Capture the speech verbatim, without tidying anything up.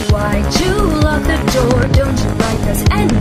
Why'd you lock the door? Don't you like us anymore?